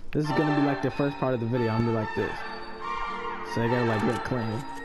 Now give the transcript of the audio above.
This is gonna be like the first part of the video. I'm gonna be like this. So I gotta like get clean.